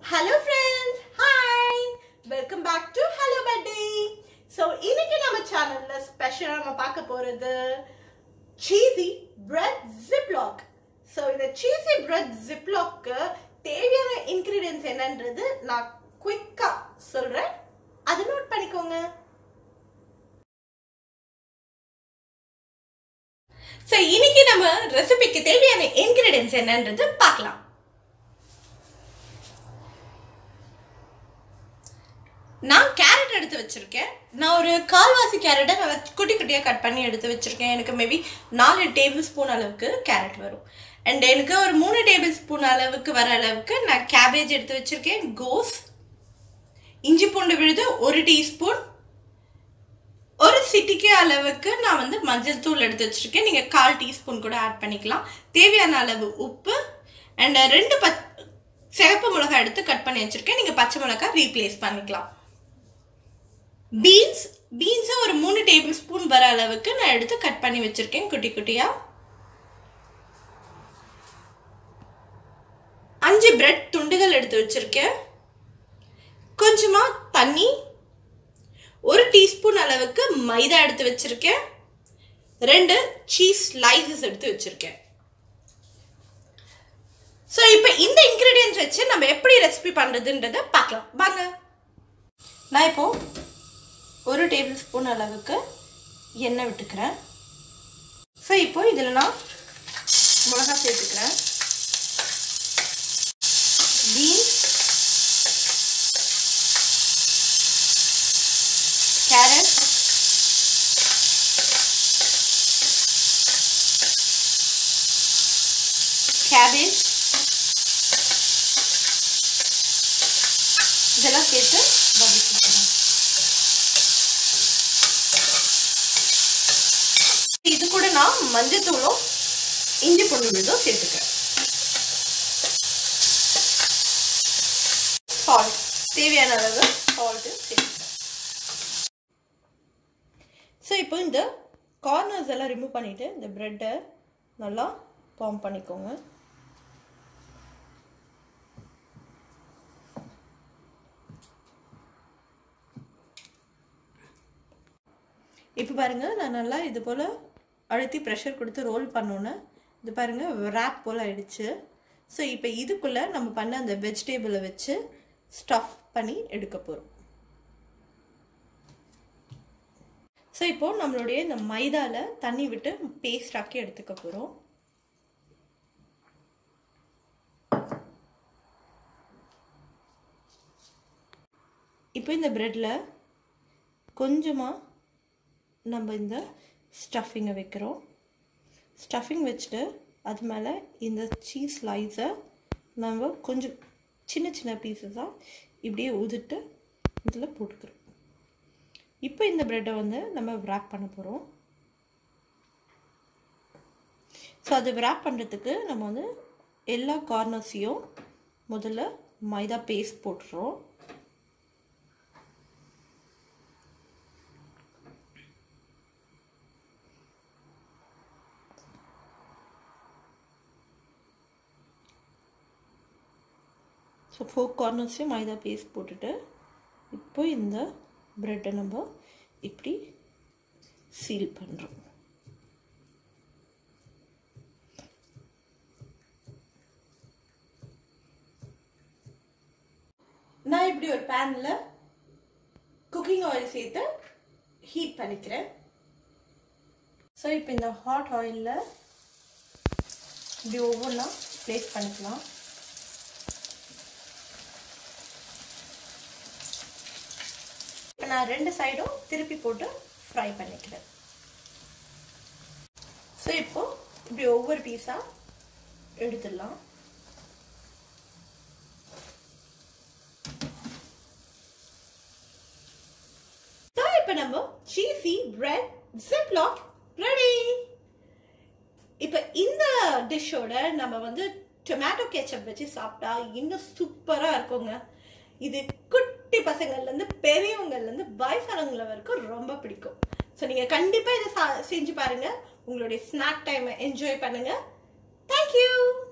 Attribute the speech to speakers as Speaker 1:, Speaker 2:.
Speaker 1: Hello friends, hi, welcome back to Hello Buddy. So இன்னைக்கு நம்ம சேனல்ல ஸ்பெஷலா நம்ம பார்க்க போறது cheesy bread ziplock. So இந்த cheesy bread ziplock தேவையான ingredients என்னன்றது நான் குயிக்கா சொல்றேன், அதை நோட் பண்ணிக்கோங்க. So இன்னைக்கு நம்ம ரெசிபிக்கு தேவையான ingredients என்னன்றது பார்க்கலாம். நான் கேரட் எடுத்து வச்சிருக்கேன். நான் ஒரு கால்வாசி கேரட்டை நான் குட்டி குட்டியாக கட் பண்ணி எடுத்து வச்சிருக்கேன். எனக்கு மேபி 4 டேபிள் ஸ்பூன் அளவுக்கு கேரட் வரும். அண்ட் எனக்கு ஒரு 3 டேபிள் ஸ்பூன் அளவுக்கு வர அளவுக்கு நான் கேபேஜ் எடுத்து வச்சிருக்கேன். கோஸ், இஞ்சி பூண்டு விழுது 1 டீஸ்பூன், ஒரு சிட்டிக்கு அளவுக்கு நான் மஞ்சள் தூள் எடுத்து வச்சிருக்கேன். நீங்கள் 1/4 டீஸ்பூன் கூட ஆட் பண்ணிக்கலாம். தேவையான அளவு உப்பு அண்ட் 2 சிவப்பு மிளகாய் எடுத்து கட் பண்ணி வச்சிருக்கேன். நீங்கள் பச்சை மிளகாய் ரீப்ளேஸ் பண்ணிக்கலாம். பீன்ஸ் ஒரு 3 டேபிள் ஸ்பூன் வர அளவுக்கு நான் எடுத்து கட் பண்ணி வச்சிருக்கேன் குட்டி குட்டியா. 5 பிரெட் துண்டுகள் எடுத்து வச்சிருக்கேன். கொஞ்சமா தண்ணி, 1 டீஸ்பூன் அளவுக்கு மைதா எடுத்து வச்சிருக்கேன். 2 சீஸ் ஸ்லைசஸ் எடுத்து வச்சிருக்கேன். ஸோ இப்போ இந்த இன்க்ரீடியன்ஸ் வச்சு நம்ம எப்படி ரெசிபி பண்ணுறதுன்றதை பார்க்கலாம் வாங்க. நான் இப்போ 1 டேபிள் ஸ்பூன் அளவுக்கு எண்ணெய் விட்டுக்கிறேன். ஸோ இப்போ இதில் நான் மிளகாய் சேர்த்துக்கிறேன். பீன்ஸ், கேரட், கேபேஜ் இதெல்லாம் சேர்த்து வதக்கிக்கிறேன். இது கூட நான் மஞ்சத்தூளும் இஞ்சி பூண்டு விழுதும் சேர்த்துக்கிறேன். சால்ட், தேவையான அளவு சால்ட்டு சேர்த்துக்கிறேன். ஸோ இப்போ இந்த கார்னர்ஸ் எல்லாம் ரிமூவ் பண்ணிவிட்டு இந்த ப்ரெட்டை நல்லா ஃபார்ம் பண்ணிக்கோங்க. இப்போ பாருங்கள், நான் நல்லா இது போல் அழுத்தி ப்ரெஷர் கொடுத்து ரோல் பண்ணோன்னே இது பாருங்கள் ரேப் போல் ஆயிடுச்சு. ஸோ இப்போ இதுக்குள்ளே நம்ம பண்ண அந்த வெஜிடேபிளை வச்சு ஸ்டஃப் பண்ணி எடுக்க போகிறோம். ஸோ இப்போது நம்மளுடைய இந்த மைதாவில் தண்ணி விட்டு பேஸ்ட் ஆக்கி எடுத்துக்க போகிறோம். இப்போ இந்த ப்ரெட்டில் கொஞ்சமாக நம்ம இந்த ஸ்டஃபிங்கை வைக்கிறோம். ஸ்டஃபிங் வச்சுட்டு அது மேலே இந்த சீஸ் ஸ்லைஸை நம்ம கொஞ்சம் சின்ன சின்ன பீஸஸாக இப்படியே உதிட்டு இதில் போட்டுக்கிறோம். இப்போ இந்த ப்ரெட்டை நம்ம விராப் பண்ண போகிறோம். ஸோ அது விராப் பண்ணுறதுக்கு நம்ம எல்லா கார்னர்ஸையும் முதல்ல மைதா பேஸ்ட் போட்டுறோம். ஸோ 4 கார்னர்ஸையும் மைதா பேஸ்ட் போட்டுட்டு இப்போ இந்த ப்ரெட்டை நம்ம இப்படி சீல் பண்ணுறோம். நான் இப்படி ஒரு பேனில் குக்கிங் ஆயில் சேர்த்து ஹீட் பண்ணிக்கிறேன். ஸோ இப்போ இந்த ஹாட் ஆயிலில் இப்படி ஒவ்வொன்றா ப்ளேஸ் பண்ணிக்கலாம். நான் 2 சைடும் திருப்பி போட்டு ஃப்ரை பண்ணிக்கிறேன். ஸோ இப்போ இப்படி ஒவ்வொரு பீஸாக எடுத்துடலாம். ஸோ இப்போ நம்ம சீஸி பிரெட் ஜிப்லாக் ரெடி. இப்போ இந்த டிஷ்ஷோட நம்ம டொமேட்டோ கெச்சப் வச்சு சாப்பிட்டா இன்னும் சூப்பராக இருக்குங்க. இது குட்டி பசங்கள்லேருந்து பெரியவங்கள்லேருந்து வயசானவங்கள வரைக்கும் ரொம்ப பிடிக்கும். ஸோ நீங்கள் கண்டிப்பாக இதை செஞ்சு பாருங்கள். உங்களுடைய ஸ்நாக் டைமை என்ஜாய் பண்ணுங்கள். தேங்க்யூ.